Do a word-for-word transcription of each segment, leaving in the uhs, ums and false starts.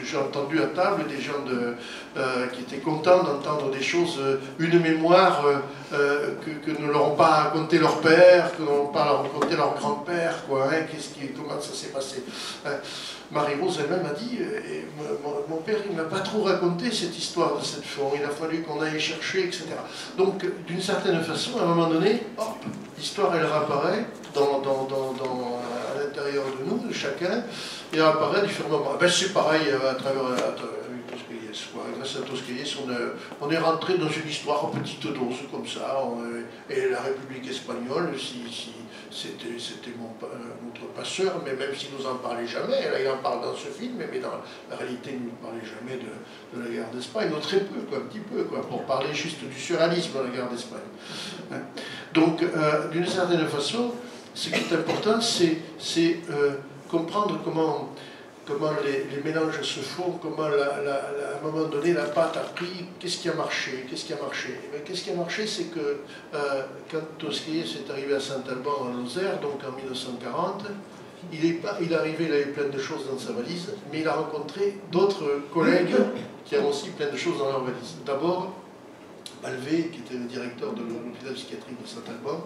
j'ai entendu à table des gens de, euh, qui étaient contents d'entendre des choses, euh, une mémoire euh, euh, que, que ne leur ont pas raconté leur père, que ne leur ont pas raconté leur grand-père, quoi, hein, qu'est-ce qui, comment ça s'est passé. Hein. Marie-Rose elle-même a dit, euh, et mon, mon père il ne m'a pas trop raconté cette histoire de cette forme, il a fallu qu'on aille chercher, et cetera. Donc d'une certaine façon, à un moment donné, hop, l'histoire elle réapparaît dans, dans, dans, dans, à l'intérieur de nous, de chacun, et elle apparaît différemment. Ben, c'est pareil à travers, à travers Tosquelles, quoi. Grâce à Tosquelles, on, on est rentré dans une histoire en petite dose, comme ça, on, et la République espagnole, si, si, c'était notre passeur, mais même s'il ne nous en parlait jamais, là il en parle dans ce film, mais dans la réalité il ne nous parlait jamais de, de la guerre d'Espagne, ou très peu, quoi, un petit peu, quoi, pour parler juste du surréalisme de la guerre d'Espagne. Hein. Donc, euh, d'une certaine façon, ce qui est important, c'est euh, comprendre comment, comment les, les mélanges se font, comment la, la, la, à un moment donné la pâte a pris, qu'est-ce qui a marché, qu'est-ce qui a marché. Qu'est-ce qui a marché, c'est que euh, quand Tosquelles est arrivé à Saint-Alban en Lozère, donc en mille neuf cent quarante, il est, pas, il est arrivé, il avait plein de choses dans sa valise, mais il a rencontré d'autres collègues qui avaient aussi plein de choses dans leur valise. D'abord, Balvé, qui était le directeur de l'hôpital psychiatrique de Saint-Alban,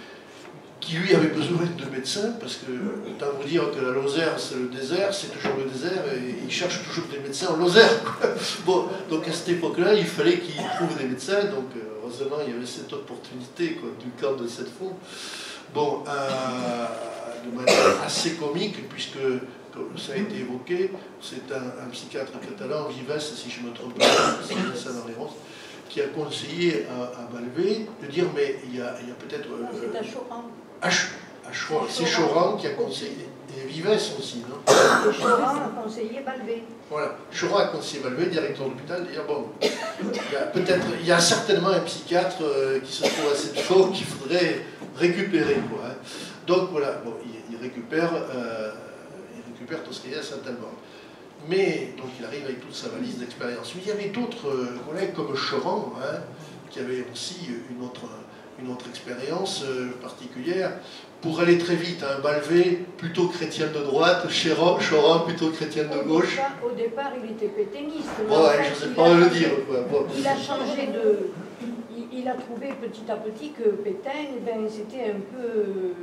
qui lui avait besoin de médecins, parce que, autant vous dire que la Lozère c'est le désert, c'est toujours le désert, et il cherche toujours des médecins en Lozère. Bon, donc à cette époque-là, il fallait qu'il trouve des médecins, donc heureusement il y avait cette opportunité, quoi, du camp de cette fois. Bon, euh, de manière assez comique, puisque, comme ça a été évoqué, c'est un, un psychiatre catalan, Vives, si je ne me trompe pas, c'est qui a conseillé à, à Balvé de dire, mais il y a, a peut-être... Euh, c'est à Choran. À, à Choran, c'est Choran qui a conseillé, et Vives aussi, non? Et Choran a conseillé Balvé. Voilà, Choran a conseillé Balvé, directeur de l'hôpital, de dire, bon, il y a peut-être, il y a certainement un psychiatre euh, qui se trouve à cette chose qu'il faudrait récupérer, quoi. Hein. Donc voilà, bon, il, il récupère, euh, il récupère Tosquelles à Saint-Alban. Mais, donc il arrive avec toute sa valise d'expérience. Mais il y avait d'autres euh, collègues comme Choran, hein, qui avaient aussi une autre, une autre expérience euh, particulière. Pour aller très vite, un hein, Balvé plutôt chrétien de droite, Choran, Choran plutôt chrétien de au gauche. Départ, au départ, il était pétainiste. Bon, ouais, je ne sais pas le dire. Quoi. Bon. Il a changé de... Il, il a trouvé petit à petit que Pétain, ben, c'était un peu...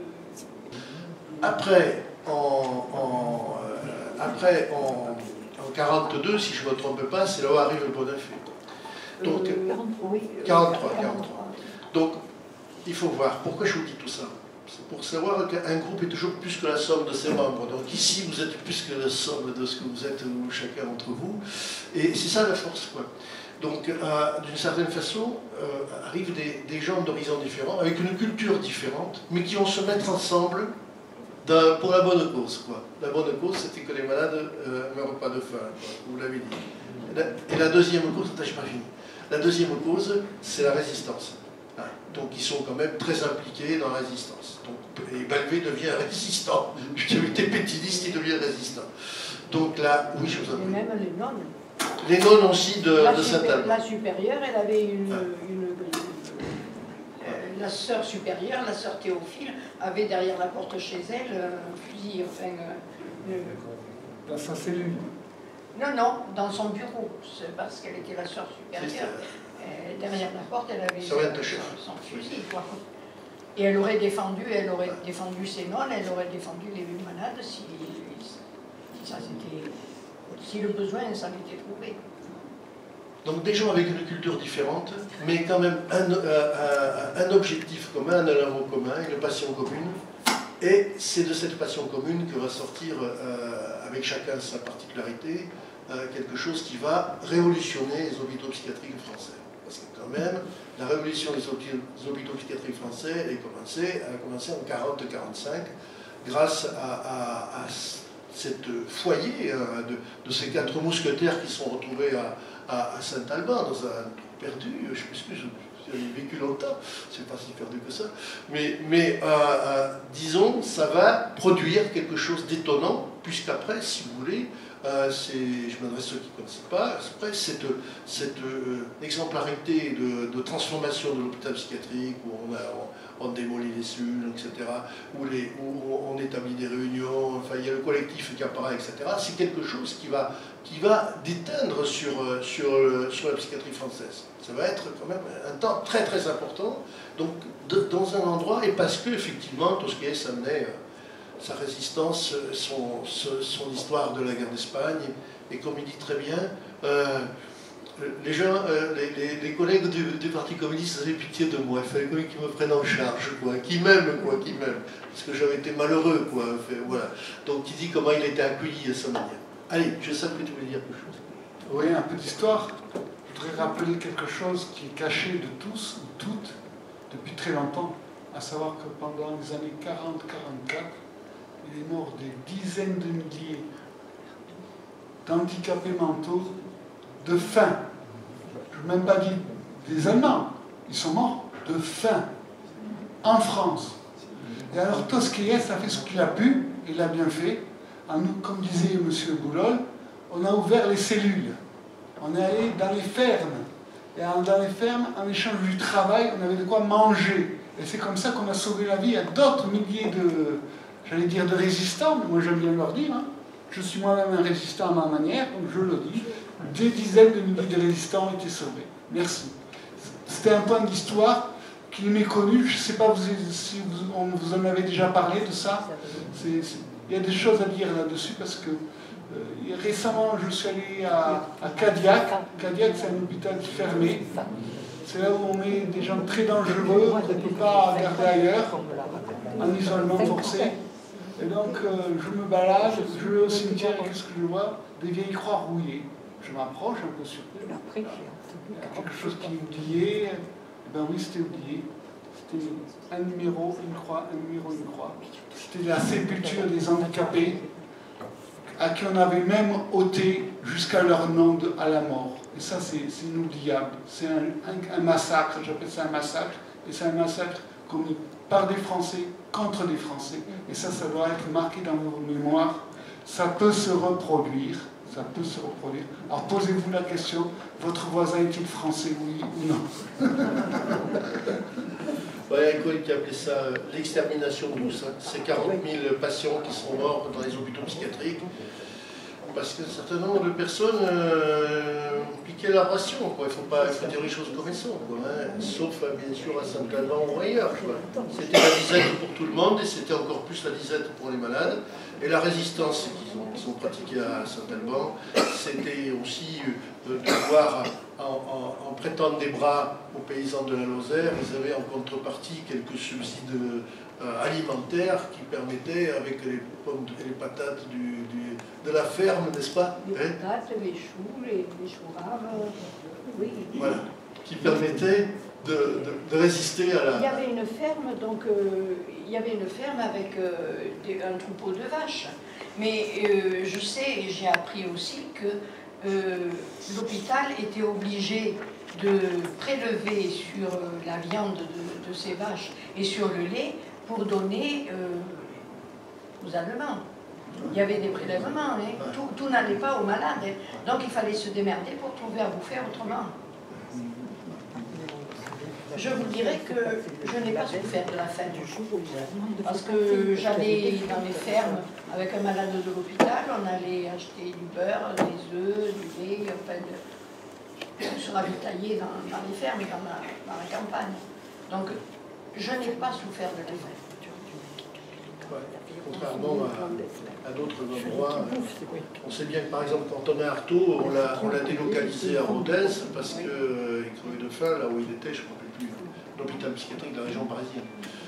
Après, en... en euh, après, en... En quarante-deux, si je ne me trompe pas, c'est là où arrive le Bonafé. Donc, euh, quarante-trois, oui. quarante-trois, quarante-trois. Donc, il faut voir. Pourquoi je vous dis tout ça? C'est pour savoir qu'un groupe est toujours plus que la somme de ses membres. Donc ici, vous êtes plus que la somme de ce que vous êtes, ou chacun d'entre vous. Et c'est ça la force, quoi. Donc, euh, d'une certaine façon, euh, arrivent des, des gens d'horizons différents, avec une culture différente, mais qui vont se mettre ensemble De, pour la bonne cause, quoi. La bonne cause, c'était que les malades ne euh, meurent pas de faim, quoi. Vous l'avez dit. Et la, et la deuxième cause, attends, je n'ai pas fini. La deuxième cause, c'est la résistance. Hein. Donc, ils sont quand même très impliqués dans la résistance. Donc, et Balvé devient résistant. J'ai été pétiniste, il devient résistant. Donc là, oui, je vous en prie. Et même les nonnes. Les nonnes aussi de, de Saint-Alban. La supérieure, elle avait une... Ah. une la sœur supérieure, la sœur Théophile, avait derrière la porte chez elle un fusil, enfin... Euh, dans sa cellule. Non, non, dans son bureau, c'est parce qu'elle était la sœur supérieure. Et derrière la porte, elle avait son, son fusil, quoi. Et elle aurait défendu, elle aurait défendu ses nonnes, elle aurait défendu les malades si, si ça s'était... si le besoin s'en était trouvé. Donc des gens avec une culture différente, mais quand même un, un, un objectif commun, un amour commun, une passion commune. Et c'est de cette passion commune que va sortir, euh, avec chacun sa particularité, euh, quelque chose qui va révolutionner les hôpitaux psychiatriques français. Parce que quand même, la révolution des hôpitaux psychiatriques français elle a commencé, elle a commencé en quarante quarante-cinq, grâce à, à, à cette foyer hein, de, de ces quatre mousquetaires qui sont retrouvés à à, à Saint-Alban, dans un trou perdu, je m'excuse, j'ai vécu longtemps, c'est pas si perdu que ça, mais, mais euh, euh, disons, ça va produire quelque chose d'étonnant, puisqu'après, si vous voulez, Euh, je m'adresse à ceux qui ne connaissent pas. Après, cette, cette euh, exemplarité de, de transformation de l'hôpital psychiatrique, où on, a, on, on démolit les cellules, et cetera, où, les, où on établit des réunions, enfin, il y a le collectif qui apparaît, et cetera, c'est quelque chose qui va, qui va déteindre sur, sur, sur la psychiatrie française. Ça va être quand même un temps très très important, donc de, dans un endroit, et parce que, effectivement, Tosquelles s'amenait sa résistance, son, son histoire de la guerre d'Espagne, et comme il dit très bien, euh, les gens, euh, les, les, les collègues du, du Parti communiste avaient pitié de moi, il fallait quand même qu'ils me prennent en charge, quoi, qu'ils m'aiment, quoi, qu'ils m'aiment, parce que j'avais été malheureux, quoi, enfin, voilà. Donc il dit comment il était accueilli à sa manière. Allez, je sais que tu voulais dire quelque chose. Oui, un peu d'histoire. Je voudrais rappeler quelque chose qui est caché de tous ou toutes depuis très longtemps, à savoir que pendant les années quarante quarante-quatre, il est mort des dizaines de milliers d'handicapés mentaux de faim. Je ne veux même pas dire des Allemands, ils sont morts de faim en France. Et alors Tosquelles a fait ce qu'il a pu, et il a bien fait. En nous, comme disait M. Boulol, on a ouvert les cellules, on est allé dans les fermes, et dans les fermes, en échange du travail, on avait de quoi manger. Et c'est comme ça qu'on a sauvé la vie à d'autres milliers de, j'allais dire de résistants, mais moi j'aime bien leur dire, hein. Je suis moi-même un résistant à ma manière, donc je le dis, des dizaines de milliers de résistants ont été sauvés. Merci. C'était un point d'histoire qui m'est connu, je ne sais pas si vous, on vous en avez déjà parlé de ça. C'est, c'est, il y a des choses à dire là-dessus parce que euh, récemment je suis allé à, à Cadillac. Cadillac, c'est un hôpital fermé. C'est là où on met des gens très dangereux, on ne peut pas garder ailleurs, en isolement forcé. Et donc euh, je me balade, je vais au cimetière et qu'est-ce que je vois? Des vieilles croix rouillées. Je m'approche un peu surpris. Il y a quelque chose qui est oublié. Eh bien oui, c'était oublié. C'était un numéro, une croix, un numéro, une croix. C'était la sépulture des handicapés à qui on avait même ôté jusqu'à leur nom de, à la mort. Et ça, c'est inoubliable. C'est un, un, un massacre, j'appelle ça un massacre. Et c'est un massacre commis par des Français contre des Français. Et ça, ça doit être marqué dans vos mémoires. Ça peut se reproduire. Ça peut se reproduire. Alors posez-vous la question, votre voisin est-il français, oui ou non? Il y a un collègue qui appelait ça euh, l'extermination douce. Hein. C'est quarante mille patients qui sont morts dans les hôpitaux psychiatriques parce qu'un certain nombre de personnes euh, piquaient la ration. Il faut pas, il faut dire les choses comme elles sont. Quoi, hein. Sauf bien sûr à Saint-Alban ou ailleurs. C'était la disette pour tout le monde et c'était encore plus la disette pour les malades. Et la résistance qu'ils ont, qu'ils ont pratiquée à Saint-Alban, c'était aussi euh, de voir, en, en, en prêtant des bras aux paysans de la Lozère, ils avaient en contrepartie quelques subsides euh, alimentaires qui permettaient, avec les pommes et les patates du, du, de la ferme, n'est-ce pas? Les patates, les choux, les, les choux rares, oui. Voilà, qui permettaient de, de, de résister à la... Il y avait une ferme, donc euh, il y avait une ferme avec euh, des, un troupeau de vaches. Mais euh, je sais, et j'ai appris aussi que euh, l'hôpital était obligé de prélever sur euh, la viande de, de ces vaches et sur le lait pour donner euh, aux Allemands. Il y avait des prélèvements, hein. Tout, tout n'allait pas aux malades. Hein. Donc il fallait se démerder pour trouver à bouffer autrement. Je vous dirais que je n'ai pas souffert de la faim du jour, parce que j'allais dans les fermes avec un malade de l'hôpital, on allait acheter du beurre, des œufs, du lait, enfin, de, se ravitailler dans, dans les fermes et dans la, dans la campagne. Donc, je n'ai pas souffert de la faim. Ouais. Contrairement à, à d'autres endroits, on sait bien que par exemple quand on est à Artaud, on l'a délocalisé à Rodez parce qu'il euh, crevait de faim là où il était, je ne me rappelle plus, l'hôpital psychiatrique de la région parisienne.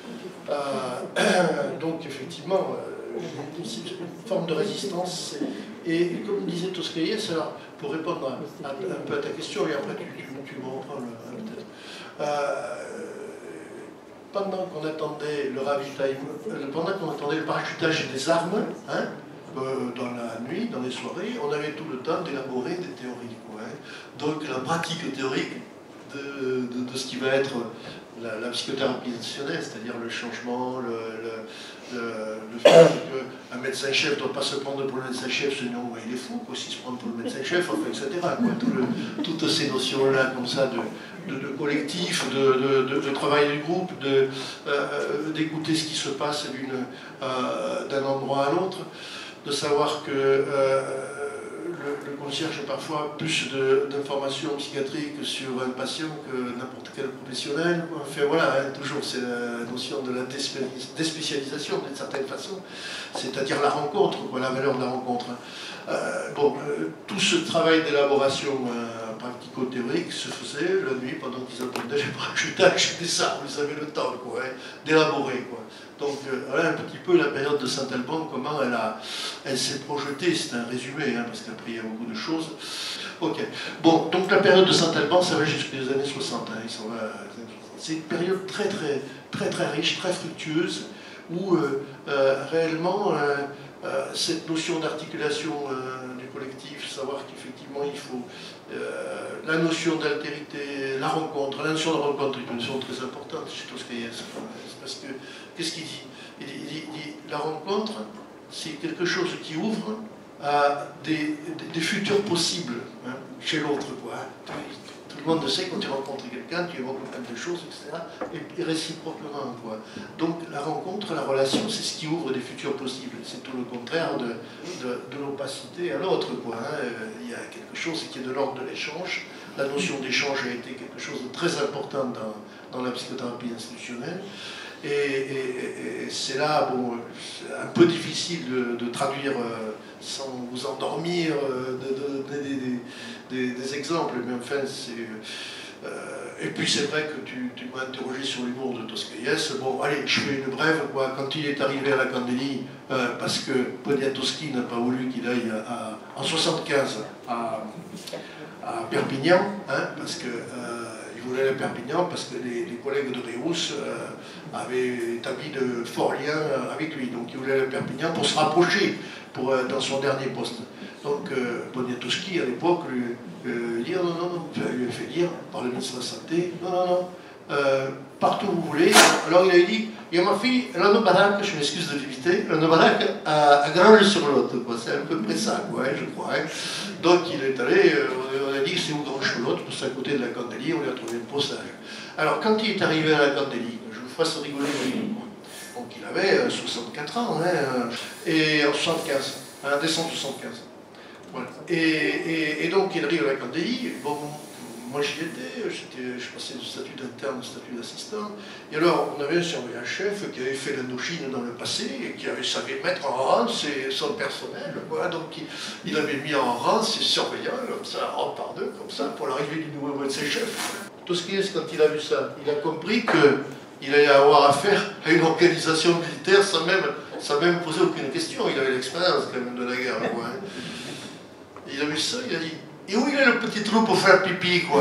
Euh, donc effectivement, euh, une, une forme de résistance. Et, et comme disait Tosquelles, alors pour répondre à, à, un peu à ta question, et après tu, tu, tu me reprends peut-être. Euh, pendant qu'on attendait le ravitaillement, pendant qu'on attendait le parachutage des armes, hein, euh, dans la nuit, dans les soirées, on avait tout le temps d'élaborer des théories. Quoi, hein. Donc la pratique théorique de, de, de ce qui va être la, la psychothérapie institutionnelle, c'est-à-dire le changement, le, le, le, le fait qu'un médecin-chef ne doit pas se prendre pour le médecin-chef, sinon ouais, il est fou, s'il se prend pour le médecin-chef, enfin, et cetera. Quoi. Tout le, toutes ces notions-là, comme ça, de, de, de collectif, de, de, de, de travail du groupe, d'écouter euh, ce qui se passe euh, d'un endroit à l'autre, de savoir que euh, le, le concierge a parfois plus d'informations psychiatriques sur un patient que n'importe quel professionnel. Enfin voilà, hein, toujours c'est la notion de la déspécialisation d'une certaine façon, c'est-à-dire la rencontre, quoi, la valeur de la rencontre. Euh, bon, euh, tout ce travail d'élaboration euh, pratico-théorique se faisait la nuit pendant qu'ils attendaient les parachutage, c'était ça, vous avez le temps quoi, hein, d'élaborer. Quoi. Donc euh, voilà un petit peu la période de Saint-Alban, comment elle, a, elle s'est projetée, c'est un résumé, hein, parce qu'après il y a beaucoup de choses. Ok, bon, donc la période de Saint-Alban, ça va jusqu'aux années soixante, hein, c'est une période très très très très riche, très fructueuse, où euh, euh, réellement euh, euh, cette notion d'articulation euh, du collectif, savoir qu'effectivement il faut euh, la notion d'altérité, la rencontre, la notion de rencontre est une notion très importante chez Toscaïès, parce que qu'est-ce qu'il dit? Il dit, il dit, il dit la rencontre, c'est quelque chose qui ouvre à des, des, des futurs possibles hein, chez l'autre, quoi. Tout le monde sait quand tu rencontres quelqu'un, tu évoques plein de choses, et cetera. Et, et réciproquement, quoi. Donc la rencontre, la relation, c'est ce qui ouvre des futurs possibles. C'est tout le contraire de, de, de l'opacité à l'autre, quoi. Hein. Il y a quelque chose qui est de l'ordre de l'échange. La notion d'échange a été quelque chose de très important dans, dans la psychothérapie institutionnelle. Et, et, et c'est là, bon, c'est un peu difficile de, de traduire euh, sans vous endormir euh, de, de, de, de, de, des exemples, mais enfin, c'est... Euh, et puis c'est vrai que tu, tu m'as interrogé sur l'humour de Toscaïès. Bon, allez, je fais une brève, quoi. Quand il est arrivé à la Candélie, euh, parce que Poniatowski n'a pas voulu qu'il aille à, en soixante-quinze à, à Perpignan, hein, parce que... Euh, il voulait aller à Perpignan parce que les, les collègues de Réus euh, avaient établi de forts liens avec lui. Donc il voulait aller à Perpignan pour se rapprocher pour, euh, dans son dernier poste. Donc euh, Poniatowski, à l'époque, lui, euh, dit non, non, non, lui a fait dire par le ministre de la Santé, non, non, non, euh, partout où vous voulez. Alors il a dit, il y a ma fille, elle a une baraque, je m'excuse de l'éviter, elle a une baraque à, à Granges-sur-Lot, c'est à peu près ça, quoi, hein, je crois. Hein. Donc il est allé, euh, on a dit c'est où Granges-sur-Lot, parce qu'à côté de la Candélie, on lui a trouvé un postage. Alors quand il est arrivé à la Candélie, je vous fasse rigoler, donc il avait euh, soixante-quatre ans, hein, et en soixante-quinze, en décembre soixante-quinze. Voilà. Et, et, et donc il arrive à la Candélie, bon, moi j'y étais, je passais du statut d'interne au statut d'assistant, et alors on avait un surveillant-chef qui avait fait l'Indochine dans le passé, et qui avait savait mettre en rang ses, son personnel, quoi. Donc il, il avait mis en rang ses surveillants, comme ça, rang par deux, comme ça, pour l'arrivée du nouveau médecin-chef. Toscaïès, quand il a vu ça, il a compris qu'il allait avoir affaire à une organisation militaire sans même, sans même poser aucune question, il avait l'expérience quand même de la guerre, quoi. Hein. Il a vu ça, il a dit, et où il est le petit trou pour faire pipi, quoi?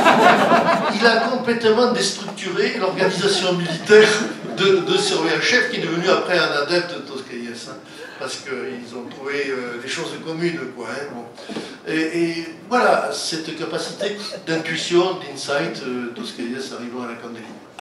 Il a complètement déstructuré l'organisation militaire de, de surveillant-chef qui est devenu après un adepte de Toscaïès, hein, parce qu'ils ont trouvé euh, des choses communes, quoi. Hein, bon. et, et voilà, cette capacité d'intuition, d'insight, euh, Toscaïès arrivant à la Candélie.